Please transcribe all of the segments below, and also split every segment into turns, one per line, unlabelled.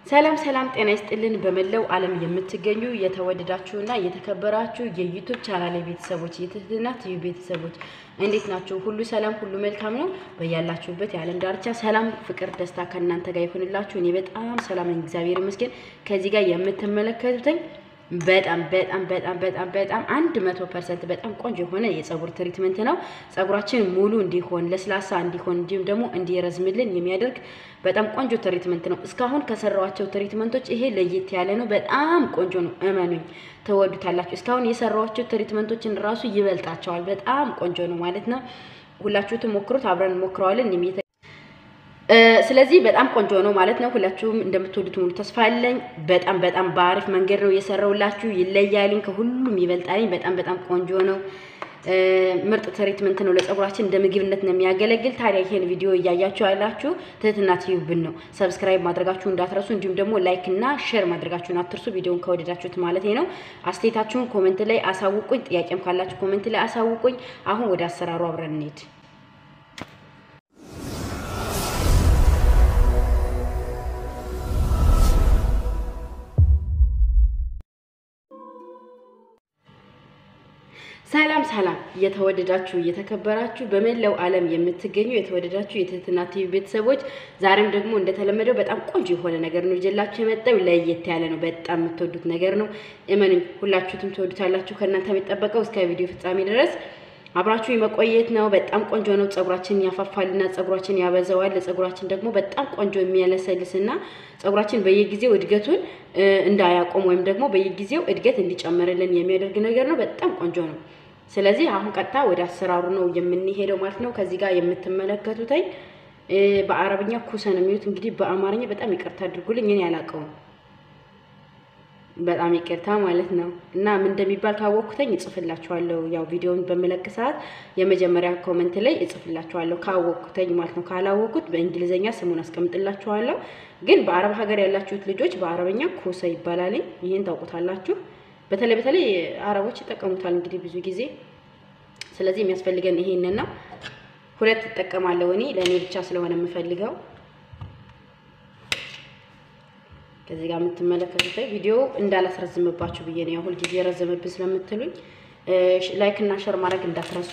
ሰላም ጤና ይስጥልን በመላው ዓለም የምትገኙ የተወደዳችሁና የተከበራችሁ የዩቲዩብ ቻናሌ ቤተሰቦች የትህትና ቲቪ ቤተሰቦች እንዴት ናችሁ? ሁሉ ሰላም ሁሉ መልካም ነው። በያላችሁበት የዓለም ዳርቻ ሰላም ፍቅር ደስታ ከእናንተ ጋር ይሁንላችሁ። እኔ በጣም ሰላም ነኝ እግዚአብሔር ይመስገን። ከዚህ ጋር የምትመለከቱኝ በጣም 100% በጣም ቆንጆ የሆነ የፀጉር ትሪትመንት ነው። ፀጉራችን ሙሉ እንዲሆን ለስላሳ እንዲሆን እንዲሁም ደግሞ እንዲረዝምልን የሚያደርግ በጣም ቆንጆ ትሪትመንት ነው። እስካሁን ከሰራዋቸው ትሪትመንቶች ይሄ ለየት ያለ ነው። በጣም ቆንጆ ነው። እመኑኝ ተወዱታላችሁ። እስካሁን የሰራዋቸው ትሪትመንቶችን ራሱ ይበልጣቸዋል። በጣም ቆንጆ ነው ማለት ነው። ሁላችሁም ሞክሩት፣ አብረን ሞክረዋለን። ስለዚህ በጣም ቆንጆ ነው ማለት ነው። ሁላችሁም እንደምትወዱት ሙሉ ተስፋ አለኝ። በጣም በአሪፍ መንገድ ነው የሰራውላችሁ። ይለያልኝ ከሁሉም ይበልጣልኝ። በጣም ቆንጆ ነው። ምርጥ ትሪትመንት ነው። ለፀጉራችን እንደ ምግብነት ነው የሚያገለግል። ታዲያ ይሄን ቪዲዮ እያያችሁ ያላችሁ ትህትና ቲዩብ ነው። ሰብስክራይብ ማድረጋችሁን እንዳትረሱ፣ እንዲሁም ደግሞ ላይክ እና ሼር ማድረጋችሁን አትርሱ። ቪዲዮውን ከወደዳችሁት ማለት ነው። አስተያየታችሁን ኮሜንት ላይ አሳውቁኝ። ጥያቄም ካላችሁ ኮሜንት ላይ አሳውቁኝ። አሁን ወደ አሰራሩ አብረን እንሂድ። ሰላም የተወደዳችሁ የተከበራችሁ በመላው ዓለም የምትገኙ የተወደዳችሁ የትህትና ቲቪ ቤተሰቦች ዛሬም ደግሞ እንደተለመደው በጣም ቆንጆ የሆነ ነገር ነው ይዤላችሁ የመጣው። ለየት ያለ ነው። በጣም የምትወዱት ነገር ነው። እመኑኝ ሁላችሁም ትወዱታላችሁ። ከእናንተ የሚጠበቀው እስከ ቪዲዮ ፍጻሜ ድረስ አብራችሁ የመቆየት ነው። በጣም ቆንጆ ነው። ፀጉራችን ያፋፋልና ፀጉራችን ያበዛዋል። ለፀጉራችን ደግሞ በጣም ቆንጆ የሚያለሰልስና ፀጉራችን በየጊዜው እድገቱን እንዳያቆም ወይም ደግሞ በየጊዜው እድገት እንዲጨምርልን የሚያደርግ ነገር ነው። በጣም ቆንጆ ነው። ስለዚህ አሁን ቀጥታ ወደ አሰራሩ ነው የምንሄደው ማለት ነው። ከዚህ ጋር የምትመለከቱት በአረብኛ ኩሰን የሚሉት እንግዲህ በአማርኛ በጣም ይቅርታ አድርጉልኝ እኔ ያላቀውም በጣም ይቅርታ ማለት ነው። እና ምን እንደሚባል ካወቅኩኝ እጽፍላችኋለሁ። ያው ቪዲዮውን በመለቅ ሰዓት የመጀመሪያ ኮሜንት ላይ እጽፍላችኋለሁ ካወቅኩኝ ማለት ነው። ካላወቁት በእንግሊዘኛ ስሙን አስቀምጥላችኋለሁ። ግን በአረብ ሀገር ያላችሁት ልጆች በአረብኛ ኩሰ ይባላል። ይሄን ታውቁታላችሁ። በተለይ አረቦች ይጠቀሙታል እንግዲህ ብዙ ጊዜ። ስለዚህ የሚያስፈልገን ይሄንን ነው። ሁለት ተጠቀማለሁ እኔ ለኔ ብቻ ስለሆነ የምፈልገው። ከዚህ ጋር የምትመለከቱት ቪዲዮ እንዳላስረዝምባችሁ ብዬ ነው። ሁሉ ጊዜ ረዘመብኝ ስለምትሉኝ ላይክ እና ሼር ማድረግ እንዳትረሱ።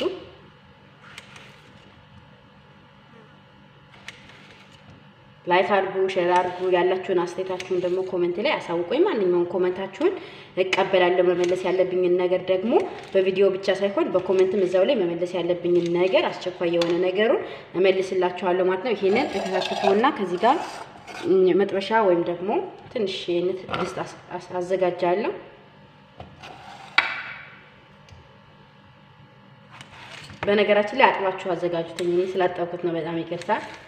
ላይክ አድርጉ፣ ሼር አድርጉ። ያላችሁን አስተያየታችሁን ደግሞ ኮሜንት ላይ አሳውቁኝ። ማንኛውም ኮሜንታችሁን እቀበላለሁ። መመለስ ያለብኝ ነገር ደግሞ በቪዲዮ ብቻ ሳይሆን በኮሜንትም እዛው ላይ መመለስ ያለብኝ ነገር አስቸኳይ የሆነ ነገሩን እመልስላችኋለሁ ማለት ነው። ይሄንን ተከታተሉና ከዚህ ጋር መጥበሻ ወይም ደግሞ ትንሽ የነት ድስት አዘጋጃለሁ። በነገራችን ላይ አጥባችሁ አዘጋጁት። እኔ ስላጠብኩት ነው። በጣም ይቅርታ።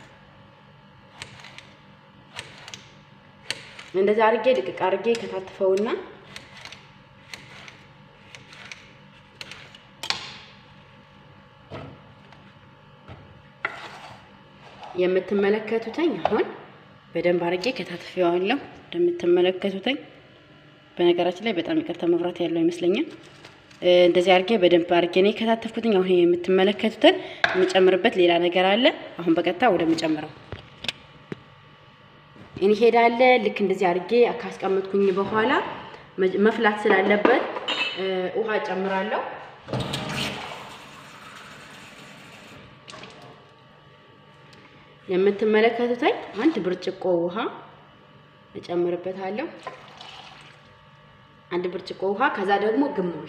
እንደዛ አርጌ ድቅቅ አርጌ ከታተፈውና የምትመለከቱት አሁን በደንብ አርጌ ከታተፈዋለሁ። እንደምትመለከቱት በነገራችን ላይ በጣም ይቅርታ መብራት ያለው ይመስለኛል። እንደዚህ አርጌ በደንብ አርጌ ነው ከታተፍኩት። አሁን የምትመለከቱት የምጨምርበት ሌላ ነገር አለ። አሁን በቀጥታ ወደ መጨመረው እንሄዳለን። ልክ እንደዚህ አርጌ አካስቀመጥኩኝ በኋላ መፍላት ስላለበት ውሃ ጨምራለሁ። የምትመለከቱት አንድ ብርጭቆ ውሃ እጨምርበታለሁ። አንድ ብርጭቆ ውሃ ከዛ ደግሞ ግማሽ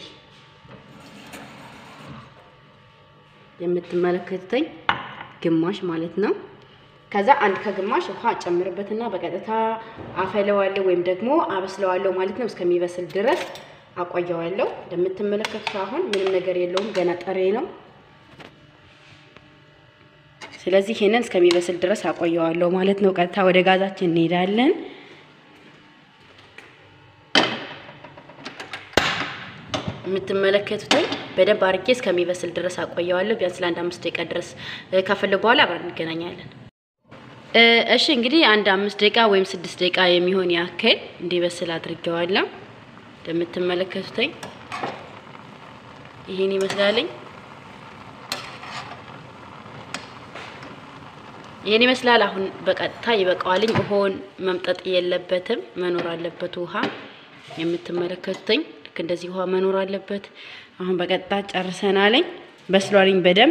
የምትመለከቱት ግማሽ ማለት ነው። ከዛ አንድ ከግማሽ ውሃ ጨምርበትና በቀጥታ አፈለዋለሁ ወይም ደግሞ አበስለዋለሁ ማለት ነው። እስከሚበስል ድረስ አቆየዋለሁ። እንደምትመለከቱት አሁን ምንም ነገር የለውም፣ ገና ጠሬ ነው። ስለዚህ ይሄንን እስከሚበስል ድረስ አቆየዋለሁ ማለት ነው። ቀጥታ ወደ ጋዛችን እንሄዳለን። የምትመለከቱት በደንብ አርጌ እስከሚበስል ድረስ አቆየዋለሁ። ቢያንስ ለ5 ደቂቃ ድረስ ካፈለው በኋላ አብረን እንገናኛለን። እሺ እንግዲህ 5 ደቂቃ ወይም 6 ደቂቃ የሚሆን ያክል እንዲበስል አድርጌዋለሁ። እንደምትመለከቱት ይሄን ይመስላል። ይሄን ይመስላል። አሁን በቀጥታ ይበቃዋልኝ። ውሃውን መምጠጥ የለበትም መኖር አለበት። ውሃ የምትመለከቱኝ ልክ እንደዚህ ውሃ መኖር አለበት። አሁን በቀጥታ ጨርሰናልኝ። በስሏልኝ በደንብ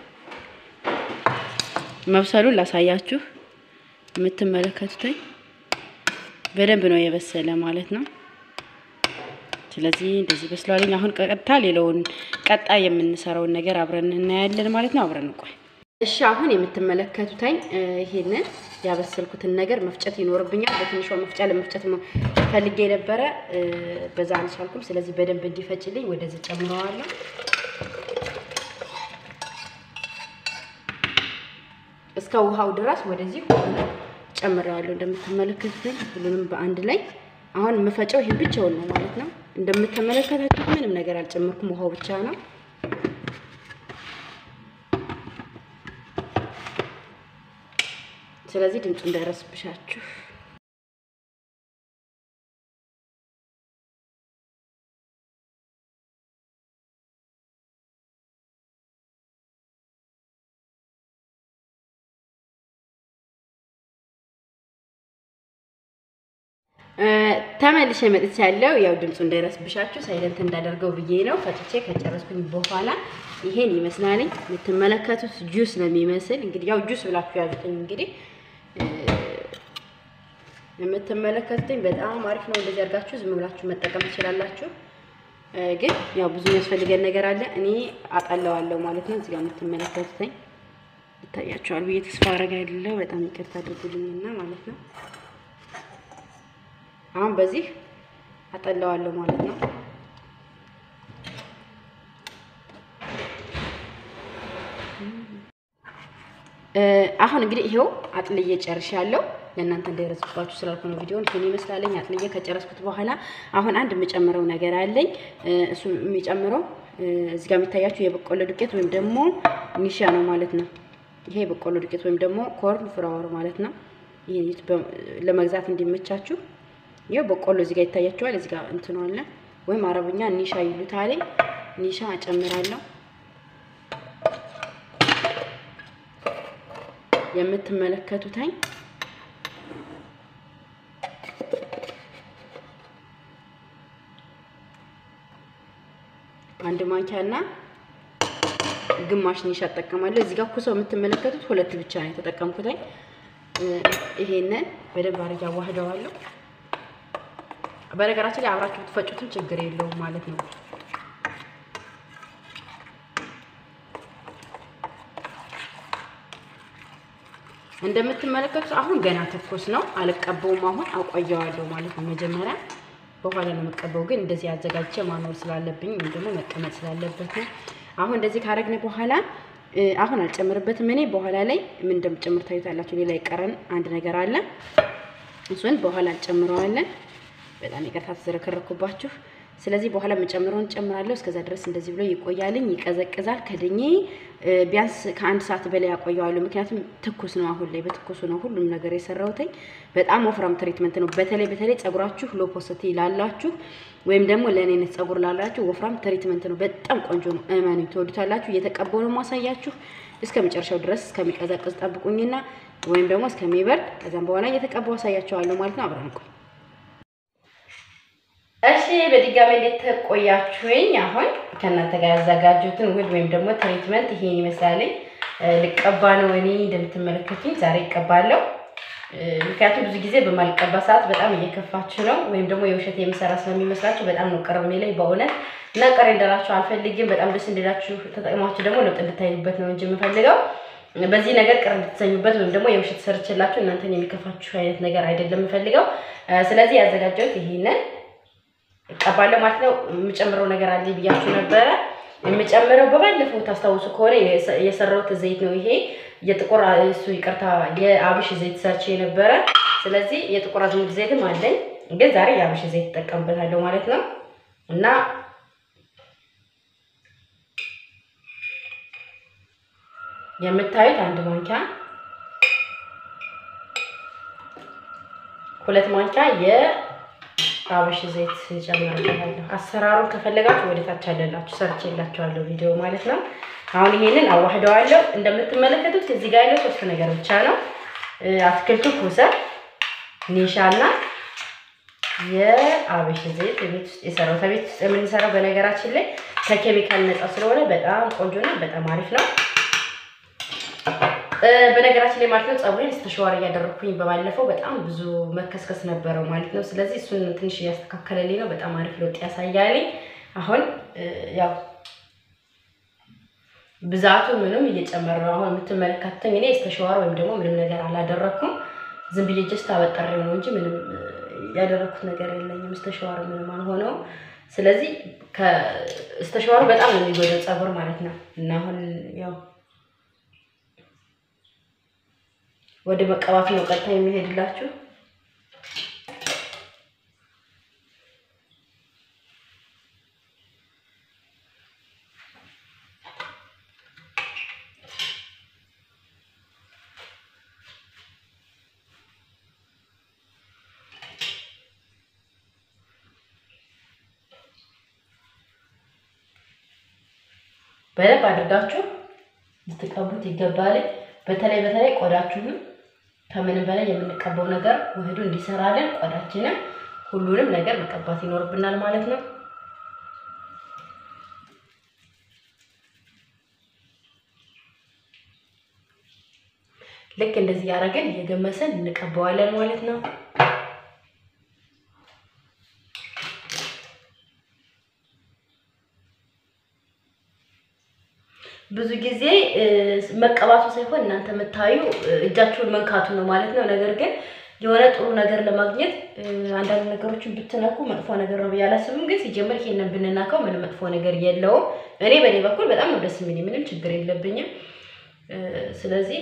መብሰሉን ላሳያችሁ። የምትመለከቱኝ በደንብ ነው የበሰለ ማለት ነው። ስለዚህ እንደዚህ በስሏልኝ። አሁን ቀጥታ ሌላውን ቀጣይ የምንሰራውን ነገር አብረን እናያለን ማለት ነው። አብረን እንቆይ። እሺ አሁን የምትመለከቱኝ ይሄንን ያበሰልኩትን ነገር መፍጨት ይኖርብኛል። በትንሿ መፍጫ ለመፍጨት ፈልጌ ነበር በዛ አልቻልኩም። ስለዚህ በደንብ እንዲፈጭልኝ ወደዚህ ጨምረዋለሁ። እስከ ውሃው ድረስ ወደዚህ ጨምረዋለሁ። እንደምትመለከቱኝ ሁሉንም በአንድ ላይ አሁን መፈጨው ይሄ ብቻውን ነው ማለት ነው። እንደምትመለከታችሁ ምንም ነገር አልጨመርኩም፣ ውሃው ብቻ ነው። ስለዚህ ድምፁ እንዳይረስብሻችሁ። ተመልሼ መጥቻለሁ። ያው ድምፁ እንዳይረስብሻችሁ ሳይለንት እንዳደርገው ብዬ ነው። ፈጭቼ ከጨረስኩኝ በኋላ ይሄን ይመስላል። የምትመለከቱት ጁስ ነው የሚመስል። እንግዲህ ያው ጁስ ብላችሁ ያዙትኝ። እንግዲህ የምትመለከቱኝ በጣም አሪፍ ነው። እንደዚህ አድርጋችሁ ዝም ብላችሁ መጠቀም ትችላላችሁ። ግን ያው ብዙ የሚያስፈልገን ነገር አለ። እኔ አጣላዋለሁ ማለት ነው። እዚህ ጋር የምትመለከቱኝ ይታያችኋል ብዬ ተስፋ አደርጋለሁ። በጣም ይቅርታ አድርጉልኝና ማለት ነው። አሁን በዚህ አጣላዋለሁ ማለት ነው። አሁን እንግዲህ ይሄው አጥልዬ ጨርሻለሁ። ለእናንተ እንዳይረስባችሁ ስላልኩ ነው ቪዲዮውን ከኔ ይመስላልኝ። አጥልዬ ከጨረስኩት በኋላ አሁን አንድ የምጨምረው ነገር አለኝ። እሱ የሚጨምረው እዚህ ጋር የሚታያችሁ የበቆሎ ዱቄት ወይም ደግሞ ኒሻ ነው ማለት ነው። ይሄ የበቆሎ ዱቄት ወይም ደግሞ ኮርን ፍላወር ማለት ነው። ይሄ ለመግዛት እንዲመቻችሁ ይሄው በቆሎ እዚህ ጋር ይታያችኋል። እዚህ ጋር እንትኑ አለ ወይም አረብኛ ኒሻ ይሉታል። ኒሻ እጨምራለሁ። የምትመለከቱትኝ አንድ ማንኪያና ግማሽ ኒሻ ተጠቀማለሁ። እዚህ ጋር ኩሰው የምትመለከቱት ሁለት ብቻ ነው የተጠቀምኩትኝ። ይሄንን በደንብ አድርጌ አዋህደዋለሁ። በነገራችን ላይ አብራችሁ ብትፈጩትም ችግር የለውም ማለት ነው። እንደምትመለከቱት አሁን ገና ትኩስ ነው፣ አልቀበውም። አሁን አቆየዋለሁ ማለት ነው። መጀመሪያ በኋላ ነው የምቀበው፣ ግን እንደዚህ አዘጋጅቼ ማኖር ስላለብኝ ወይም ደግሞ መቀመጥ ስላለበት ነው። አሁን እንደዚህ ካረግነ በኋላ አሁን አልጨምርበትም። እኔ በኋላ ላይ ምን እንደምጨምር ታዩታላችሁ። ሌላ ይቀረን አንድ ነገር አለ፣ እሱን በኋላ እንጨምረዋለን። በጣም ይቅርታ ተዘረከረኩባችሁ። ስለዚህ በኋላ መጨመሩን ጨምራለሁ። እስከዛ ድረስ እንደዚህ ብሎ ይቆያልኝ፣ ይቀዘቅዛል። ከደኜ ቢያንስ ከአንድ ሰዓት በላይ ያቆየዋለሁ። ምክንያቱም ትኩስ ነው። አሁን ላይ በትኩሱ ነው ሁሉም ነገር የሰራሁት። በጣም ወፍራም ትሪትመንት ነው። በተለይ ጸጉራችሁ ሎ ፖስቲ ላላችሁ ወይም ደግሞ ለኔነት ጸጉር ላላችሁ ወፍራም ትሪትመንት ነው። በጣም ቆንጆ ነው። እመኑ፣ ትወዱታላችሁ። እየተቀበሉ ነው ማሳያችሁ። እስከመጨረሻው ድረስ እስከሚቀዘቅዝ ጠብቁኝና ወይም ደግሞ እስከሚበርድ ከዛም በኋላ እየተቀበሉ አሳያችኋለሁ ማለት ነው። አብረን ቆይ። እሺ በድጋሚ እንዴት ተቆያችሁኝ? አሁን ከእናንተ ጋር ያዘጋጁትን ውህድ ወይም ደግሞ ትሪትመንት ይሄን ይመስላል። ልቀባ ነው እኔ እንደምትመለከቱኝ ዛሬ እቀባለሁ። ምክንያቱም ብዙ ጊዜ በማልቀባ ሰዓት በጣም እየከፋችሁ ነው ወይም ደግሞ የውሸት የምሰራ ስለሚመስላችሁ በጣም ነው ቀርሜ ላይ በእውነት እና ቀሬ እንደላችሁ አልፈልግም። በጣም ደስ እንዲላችሁ ተጠቅማችሁ ደግሞ ለውጥ እንድታዩበት ነው እንጂ የምፈልገው በዚህ ነገር ቀር እንድትሰኙበት ወይም ደግሞ የውሸት ሰርችላችሁ እናንተን የሚከፋችሁ አይነት ነገር አይደለም የምፈልገው። ስለዚህ ያዘጋጀሁት ይሄንን እቀባለሁ ማለት ነው። የምጨምረው ነገር አለ ብያችሁ ነበር። የምጨምረው በባለፈው ታስታውሱ ከሆነ የሰራሁት ዘይት ነው። ይሄ የጥቁር እሱ ይቅርታ የአብሽ ዘይት ሰርቼ ነበር። ስለዚህ የጥቁር አዝሙድ ዘይትም አለኝ፣ ግን ዛሬ የአብሽ ዘይት ተጠቀምበታለሁ ማለት ነው። እና የምታዩት አንድ ማንኪያ 2 ማንኪያ የአብሽ ዘይት ጨምራለሁ። አሰራሩን ከፈለጋችሁ ወደ ታች አለላችሁ ሰርቼላችኋለሁ ቪዲዮ ማለት ነው። አሁን ይሄንን አዋህደዋለሁ። እንደምትመለከቱት እዚህ ጋር ያለው 3 ነገር ብቻ ነው። አትክልቱ ኩሰር፣ ኒሻና የአብሽ ዘይት ቤት ውስጥ የሰራው ቤት ውስጥ የምንሰራው በነገራችን ላይ ከኬሚካል ነፃ ስለሆነ በጣም ቆንጆና በጣም አሪፍ ነው። በነገራችን ላይ ማለት ነው ፀጉሬን ስተሸዋር ያደረኩኝ በባለፈው በጣም ብዙ መከስከስ ነበረው ማለት ነው። ስለዚህ እሱን ትንሽ ያስተካከለልኝ ነው። በጣም አሪፍ ለውጥ ያሳያልኝ። አሁን ያው ብዛቱ ምንም እየጨመረ ነው። አሁን የምትመለከቱኝ እኔ ስተሸዋር ወይም ደግሞ ምንም ነገር አላደረኩም። ዝም ብዬ ጀስት አበጠሬው ነው እንጂ ምንም ያደረኩት ነገር የለኝም። ስተሸዋር ምንም አልሆነው። ስለዚህ ከስተሸዋሩ በጣም ነው የሚጎዳው ፀጉር ማለት ነው። እና አሁን ያው ወደ መቀባት ነው ቀጥታ የሚሄድላችሁ። በደንብ አድርጋችሁ ልትቀቡት ይገባል። በተለይ ቆዳችሁን ከምንም በላይ የምንቀባው ነገር ውህዱ እንዲሰራልን ቆዳችንን ሁሉንም ነገር መቀባት ይኖርብናል ማለት ነው። ልክ እንደዚህ ያደረገን እየገመሰን እንቀባዋለን ማለት ነው። ብዙ ጊዜ መቀባቱ ሳይሆን እናንተ መታዩ እጃችሁን መንካቱ ነው ማለት ነው። ነገር ግን የሆነ ጥሩ ነገር ለማግኘት አንዳንድ ነገሮችን ብትነኩ መጥፎ ነገር ነው ያላስብም። ግን ሲጀምር ይሄንን ብንናካው ምንም መጥፎ ነገር የለውም። እኔ በኔ በኩል በጣም ነው ደስ የሚለኝ፣ ምንም ችግር የለብኝም። ስለዚህ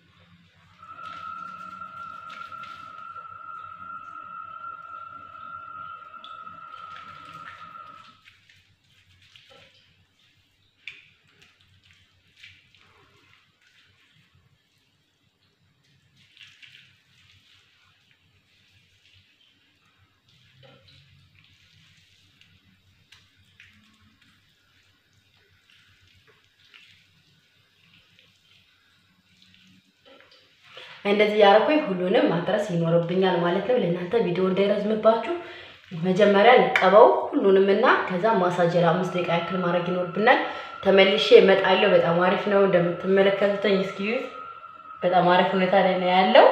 እንደዚህ ያረኩኝ ሁሉንም ማድረስ ይኖርብኛል ማለት ነው። ለእናንተ ቪዲዮ እንዳይረዝምባችሁ መጀመሪያ ልቀበው ሁሉንምና ከዛ ማሳጅ ለ5 ደቂቃ ያክል ማድረግ ይኖርብናል። ተመልሼ እመጣለሁ። በጣም አሪፍ ነው እንደምትመለከቱኝ። እስኪዩት በጣም አሪፍ ሁኔታ ላይ ነው ያለው።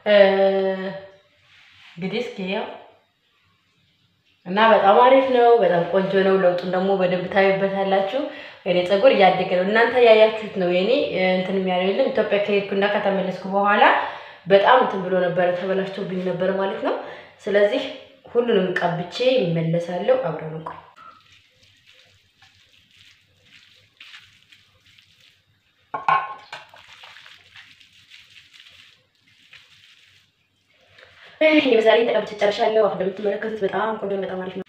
እንግዲህ እስኪያው እና በጣም አሪፍ ነው፣ በጣም ቆንጆ ነው። ለውጡን ደግሞ በደንብ ታዩበታላችሁ። እኔ ፀጉር እያደገ ነው። እናንተ ያያችሁት ነው የኔ እንትን የሚያለው የለም። ኢትዮጵያ ከሄድኩና ከተመለስኩ በኋላ በጣም እንትን ብሎ ነበር፣ ተበላሽቶብኝ ነበር ማለት ነው። ስለዚህ ሁሉንም ቀብቼ እመለሳለሁ። አብረን እንቆይ። የዛሬ ተቀብቼ ጨርሻለሁ። አሁን እንደምትመለከቱት በጣም ቆንጆ በጣም አሪፍ ነው።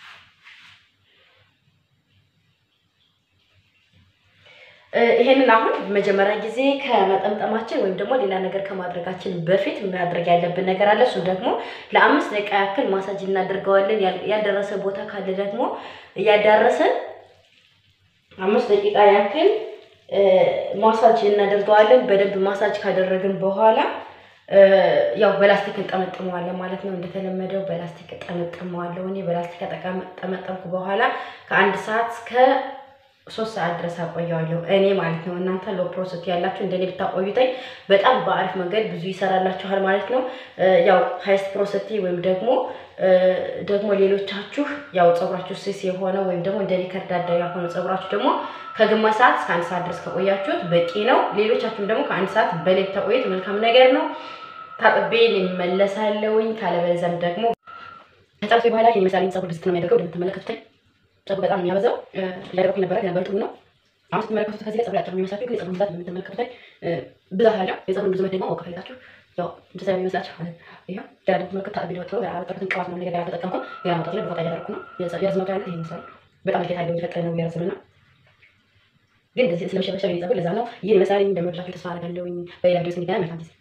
ይሄንን አሁን መጀመሪያ ጊዜ ከመጠምጠማችን ወይም ደግሞ ሌላ ነገር ከማድረጋችን በፊት ማድረግ ያለብን ነገር አለ። እሱ ደግሞ ለ5 ደቂቃ ያክል ማሳጅ እናደርገዋለን። ያልደረሰ ቦታ ካለ ደግሞ እያዳረሰን 5 ደቂቃ ያክል ማሳጅ እናደርገዋለን። በደንብ ማሳጅ ካደረግን በኋላ ያው በላስቲክ እንጠመጥመዋለን ማለት ነው። እንደተለመደው በላስቲክ እንጠመጥመዋለሁ። እኔ በላስቲክ ተጠመጠምኩ በኋላ ከ1 ሰዓት እስከ 3 ሰዓት ድረስ አቆየዋለሁ እኔ ማለት ነው። እናንተ ሎ ፕሮሰስ ያላችሁ እንደኔ ብታቆዩታይ በጣም በአሪፍ መንገድ ብዙ ይሰራላችኋል ማለት ነው። ያው ሃይስት ፕሮሰስ ወይም ደግሞ ሌሎቻችሁ ያው ፀጉራችሁ ስስ የሆነ ወይም ደግሞ እንደኔ ከርዳዳ ያልሆነ ፀጉራችሁ ደግሞ ከግማሽ ሰዓት እስከ 1 ሰዓት ድረስ ከቆያችሁት በቂ ነው። ሌሎቻችሁም ደግሞ ከ1 ሰዓት በላይ ተቆዩት መልካም ነገር ነው። ታጥቤ እንመለሳለሁኝ። ካለበለዚያም ደግሞ ከጨረስኩ በኋላ የመሳሌን ፀጉር ድስት ነው የሚያደርገው። እንደምትመለከቱት ፀጉር በጣም የሚያበዛው ያደረኩኝ ነበር ጥሩ ነው። አሁን ስትመለከቱት ከዚህ ላይ ፀጉር ያጭር የሚመስላችሁ ግን ፀጉር ብዛት እንደምትመለከቱት ብዛት አለው። የፀጉር ብዙ ደግሞ ማወቅ ከፈለጋችሁ ያው እንደዛ የሚመስላችሁ ይሄ ዳር እንደምትመለከቱት ታጥቤ ነው ወጥቶ ያጠሩትን ቅባት ነው ነገር ያልተጠቀምኩ ያ ማውጣት ላይ ቦታ ያደረኩ ነው። የርዝመቱ አይነት ይሄ ይመስላል። በጣም ለየት ያለው የተፈጠረ ነው የርዝመና ግን እንደዚህ ስለመሸበሸብ ፀጉር ለዛ ነው ይሄ መሳሌ እንደምትላችሁ ተስፋ አደርጋለሁኝ። በሌላ ቪዲዮ እስክንገናኝ መልካም ጊዜ